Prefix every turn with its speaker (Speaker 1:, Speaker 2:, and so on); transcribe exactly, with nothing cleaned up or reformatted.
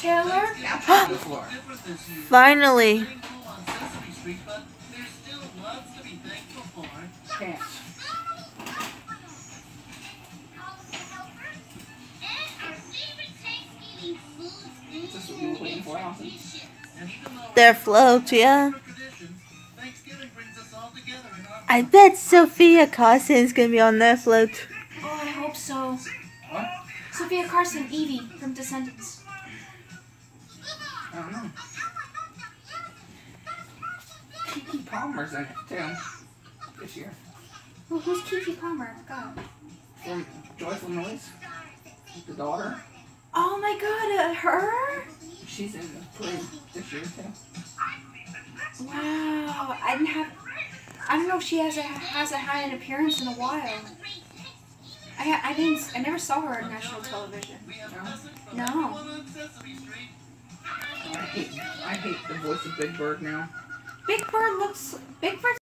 Speaker 1: Taylor?
Speaker 2: Finally.
Speaker 3: Can't. Is this what you were waiting for, Allison?
Speaker 2: Their float, yeah. I bet Sophia Carson's gonna be on their float.
Speaker 1: Oh, I hope so.
Speaker 3: What?
Speaker 1: Sophia Carson, Evie from Descendants.
Speaker 3: I don't know. Kiki Palmer's in it, too. This year.
Speaker 1: Well, who's Kiki Palmer? God.
Speaker 3: From Joyful Noise. The daughter.
Speaker 1: Oh my god, uh, her?
Speaker 3: She's in the play this year, too.
Speaker 1: Wow. I didn't have... I don't know if she has a, hasn't had an appearance in a while. I I didn't I never saw her on national television.
Speaker 3: No?
Speaker 1: No.
Speaker 3: I hate, I hate the voice of Big Bird now.
Speaker 1: Big Bird looks Big Bird